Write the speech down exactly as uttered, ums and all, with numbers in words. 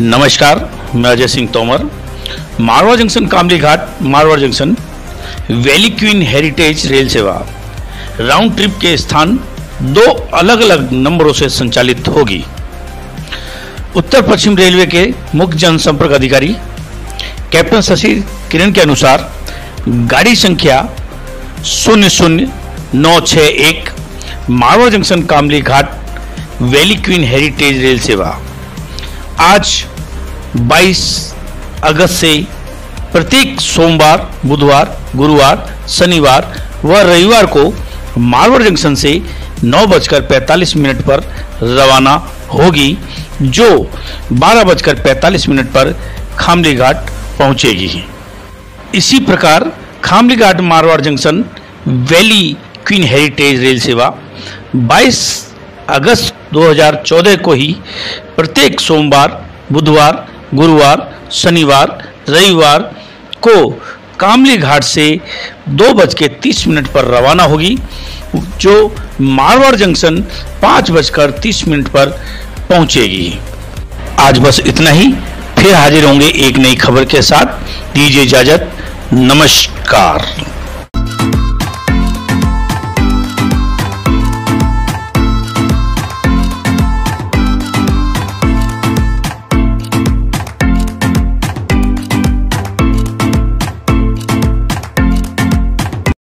नमस्कार, मैं Ajay Singh Tomar. Marwar junction Kamli Ghat Marwar junction valley queen heritage rail सेवा राउंड ट्रिप के स्थान दो अलग अलग नंबरों से संचालित होगी। उत्तर पश्चिम रेलवे के मुख्य जनसंपर्क अधिकारी कैप्टन शशि किरण के अनुसार गाड़ी संख्या शून्य शून्य नौ छः एक Marwar junction Kamli Ghat valley queen heritage rail सेवा आज बाईस अगस्त से प्रत्येक सोमवार, बुधवार, गुरुवार, शनिवार व रविवार को मारवाड़ जंक्शन से नौ बजकर पैंतालीस मिनट पर रवाना होगी, जो बारह बजकर पैंतालीस मिनट पर खामली घाट पहुंचेगी। इसी प्रकार Khamli Ghat Marwar junction valley queen heritage rail सेवा बाईस अगस्त दो हज़ार चौदह को ही प्रत्येक सोमवार, बुधवार, गुरुवार, शनिवार, रविवार को कामली घाट से दो बज के तीस मिनट पर रवाना होगी, जो मारवाड़ जंक्शन पाँच बजकर तीस मिनट पर पहुंचेगी। आज बस इतना ही, फिर हाजिर होंगे एक नई खबर के साथ। दीजिए इजाजत, नमस्कार।